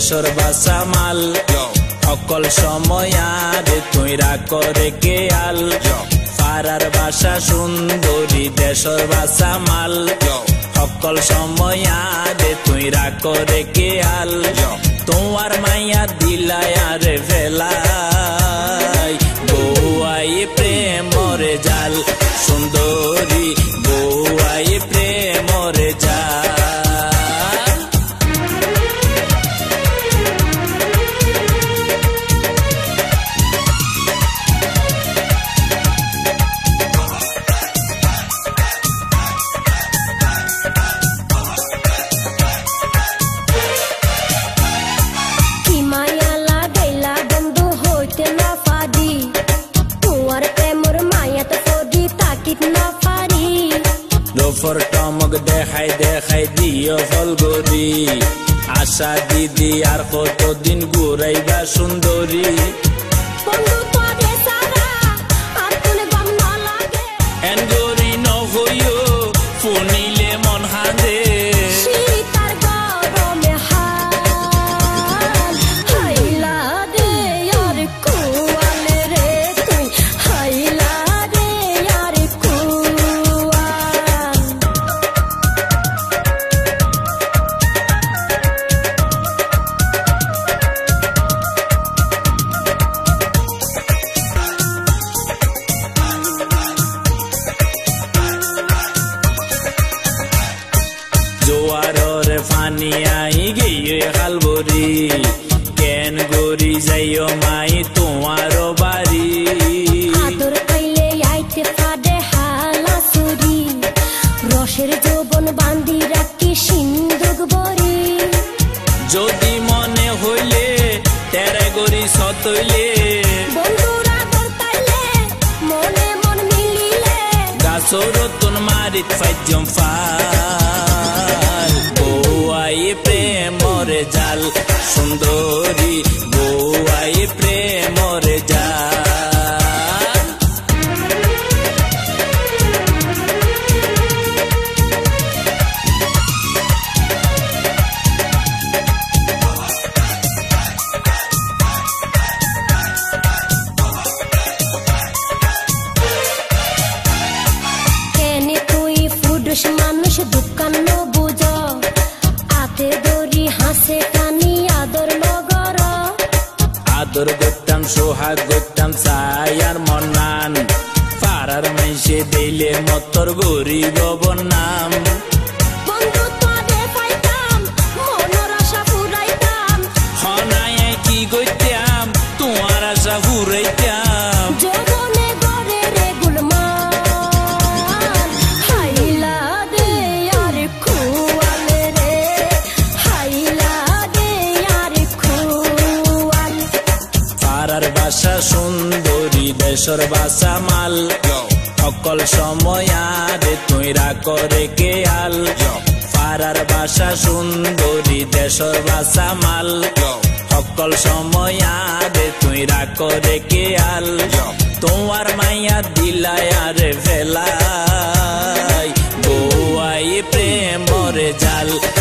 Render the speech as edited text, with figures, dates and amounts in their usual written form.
দেশর বাসা মাল অকল সময়ারে তুই রাখরে কেয়াল পাড়ার বাসা সুন্দরী দেশর বাসা মাল অকল সময়ারে তুই রাখরে কেয়াল তোমার মাইয়া দিলায়ারে ফেলাই বউয়াই প্রেমরে জাল সুন্দরী বউয়াই প্রেমরে জাল রোফর টমক দেখাই দেখাই দিও ফলগরি আশা দিদি আর কতদিন ঘুরাইবা সুন্দরী এনগরি নহইও ফুনিলে মন হাঁদে জোয়াররে ফানি আই গিয়ে খালবরি কেন গরি যাইও মাই তোমার বাড়ি আদর পাইলে আইতে পারে হালাসুরি রসের যৌবন বান্ধি রাখি সিন্ধুক বরি যদি মনে হইলে তেরে গরি সতইলে বন্ধুরা বলতাইলে মনে মন মিলিলে গাছর তুন মারিত ফাইজম ফাল বউয়াই প্রেমরে জাল সুন্দরী বউয়াই প্রেমরে জাল মানুষ দোকান বুঝ আতে দড়ি হাসে কানি আদর নগর আদর করতাম সোহাগ করতাম ছায়ার মনান পাড়ার মাইসে দিলে মতর গরিব নাম বন্ধু তোরে পাইতাম মনের আশা ফুরাইতাম হনায় কি করতাম তোমার আশা ফুরাইতাম জগনে গড়ে রে গুলমান হাইলা দে আর খুয়ালে রে হাইলা দে আর খুয়াল পাড়ার বাসা সুন্দরী দেশর বাসা মাল অকল সময়ারে তুই রাখরে কেয়াল পাড়ার বাসা সুন্দরী দেশর বাসা মাল অকল সময়ারে তুই রাখরে কেয়াল তোমার মাইয়া দিলায়ারে ফেলাই বউয়াই প্রেমরে জাল